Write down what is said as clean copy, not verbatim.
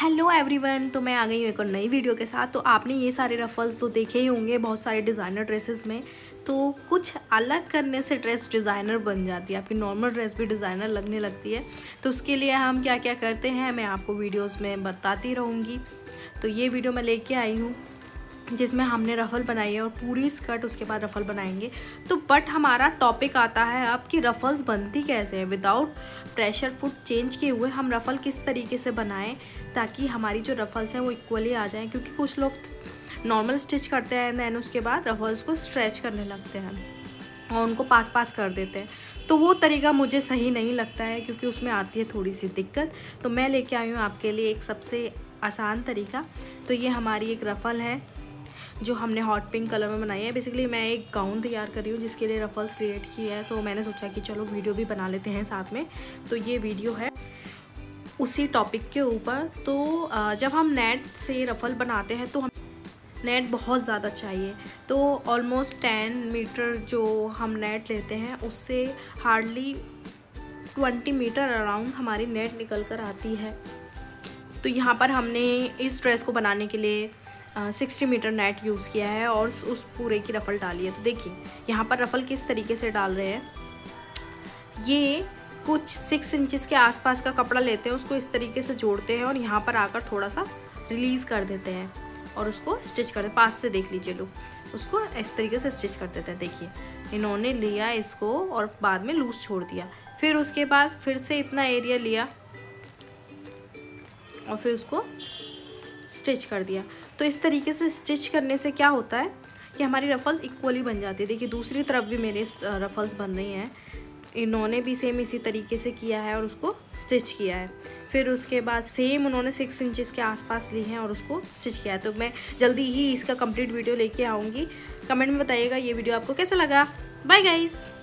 Hello everyone, तो मैं आ गई हूँ एक और नई वीडियो के साथ। तो आपने ये सारे रफल्स तो देखे ही होंगे बहुत सारे डिज़ाइनर ड्रेसेस में। तो कुछ अलग करने से ड्रेस डिज़ाइनर बन जाती है, आपकी नॉर्मल ड्रेस भी डिज़ाइनर लगने लगती है। तो उसके लिए हम क्या क्या करते हैं मैं आपको वीडियोस में बताती रहूँगी। तो ये वीडियो मैं लेके आई हूँ जिसमें हमने रफ़ल बनाई है और पूरी स्कर्ट उसके बाद रफ़ल बनाएंगे। तो बट हमारा टॉपिक आता है अब कि रफ़ल्स बनती कैसे हैं विदाउट प्रेशर फुट चेंज किए हुए। हम रफ़ल किस तरीके से बनाएं ताकि हमारी जो रफ़ल्स हैं वो इक्वली आ जाएं, क्योंकि कुछ लोग नॉर्मल स्टिच करते हैं दैन उसके बाद रफ़ल्स को स्ट्रेच करने लगते हैं और उनको पास कर देते हैं। तो वो तरीका मुझे सही नहीं लगता है क्योंकि उसमें आती है थोड़ी सी दिक्कत। तो मैं लेके आई हूँ आपके लिए एक सबसे आसान तरीका। तो ये हमारी एक रफ़ल है जो हमने हॉट पिंक कलर में बनाई है। बेसिकली मैं एक गाउन तैयार कर रही हूँ जिसके लिए रफ़ल्स क्रिएट की है, तो मैंने सोचा कि चलो वीडियो भी बना लेते हैं साथ में। तो ये वीडियो है उसी टॉपिक के ऊपर। तो जब हम नेट से रफ़ल बनाते हैं तो हम नेट बहुत ज़्यादा चाहिए। तो ऑलमोस्ट 10 मीटर जो हम नेट लेते हैं उससे हार्डली 20 मीटर अराउंड हमारी नेट निकल कर आती है। तो यहाँ पर हमने इस ड्रेस को बनाने के लिए 60 मीटर नेट यूज़ किया है और उस पूरे की रफ़ल डाली है। तो देखिए यहाँ पर रफ़ल किस तरीके से डाल रहे हैं। ये कुछ 6 इंचेस के आसपास का कपड़ा लेते हैं, उसको इस तरीके से जोड़ते हैं और यहाँ पर आकर थोड़ा सा रिलीज़ कर देते हैं और उसको स्टिच कर देते। पास से देख लीजिए लोग, उसको इस तरीके से स्टिच कर देते हैं। देखिए इन्होंने लिया इसको और बाद में लूज़ छोड़ दिया, फिर उसके बाद फिर से इतना एरिया लिया और फिर उसको स्टिच कर दिया। तो इस तरीके से स्टिच करने से क्या होता है कि हमारी रफ़ल्स इक्वली बन जाती है। देखिए दूसरी तरफ भी मेरे रफ़ल्स बन रही हैं, इन्होंने भी सेम इसी तरीके से किया है और उसको स्टिच किया है। फिर उसके बाद सेम उन्होंने 6 इंचेस के आसपास ली हैं और उसको स्टिच किया है। तो मैं जल्दी ही इसका कंप्लीट वीडियो लेके आऊँगी। कमेंट में बताइएगा ये वीडियो आपको कैसा लगा। Bye guys.